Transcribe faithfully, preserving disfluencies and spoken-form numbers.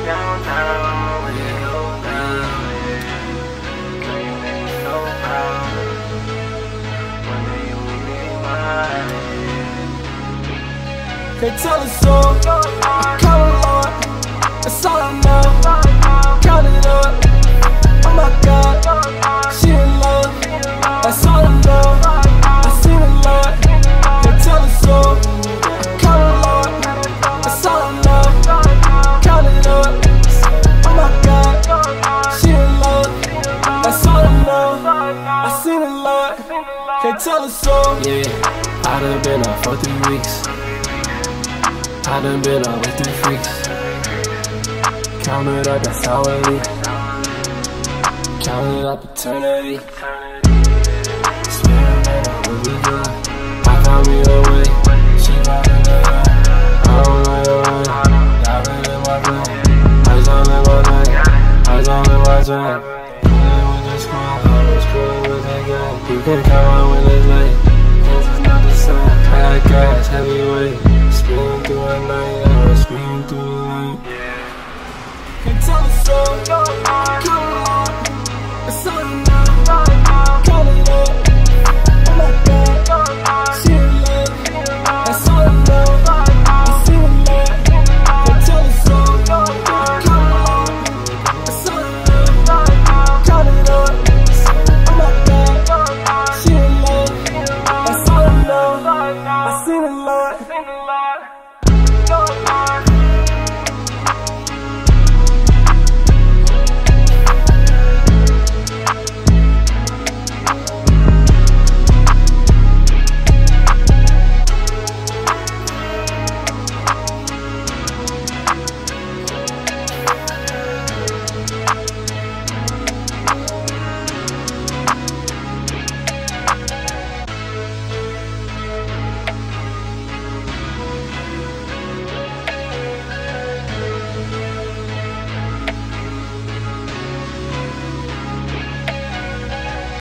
Can't tell us all, I count a lot, that's all I know. Count it up, oh my God, she in love, that's all I know. I seen a lot, can't tell us all, I count a lot, that's all I know. Count it up, oh my God, she in love, that's all I know. I seen a lot, can't tell us all. Yeah, I done been out for three weeks. I done been out with three freaks. Count it up, that's how I leave. Count it up eternity. Swearing that I will be good. I found me a way. She riding the line. I don't like the way. Diving in my brain. Eyes on in my night. Eyes on in my dream. Coolin' with the squad. I was coolin' with that guy. You can count on when it's late. This is not the same. I got gas, heavy.